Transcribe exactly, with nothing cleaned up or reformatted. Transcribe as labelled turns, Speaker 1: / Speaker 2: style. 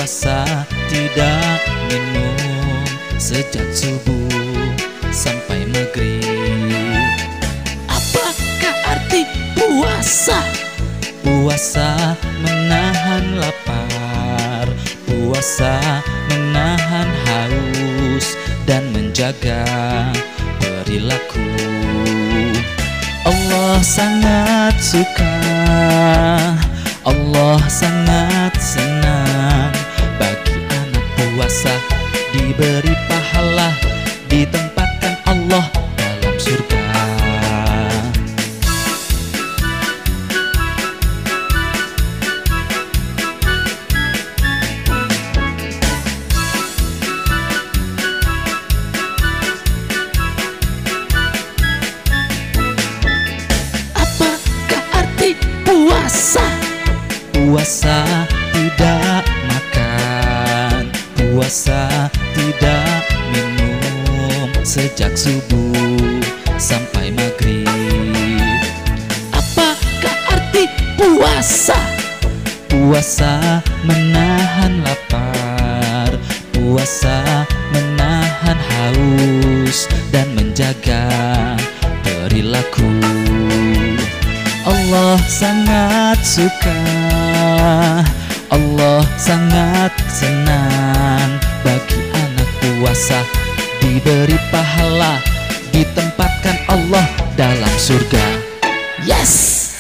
Speaker 1: puasa tidak minum sejak subuh sampai maghrib.
Speaker 2: Apakah arti puasa?
Speaker 1: Puasa menahan lapar, puasa menahan haus dan menjaga perilaku. Allah sangat suka, Allah sangat senang bagi anak puasa diberi pahala, ditempatkan Allah dalam surga.
Speaker 2: Apakah arti puasa?
Speaker 1: Puasa tidak makan, puasa tidak minum sejak subuh sampai maghrib.
Speaker 2: Apakah arti puasa?
Speaker 1: Puasa menahan lapar, puasa menahan haus dan menjaga perilaku. Allah sangat suka, Allah sangat senang bagi anak puasa diberi pahala, ditempatkan Allah dalam surga.
Speaker 2: Yes!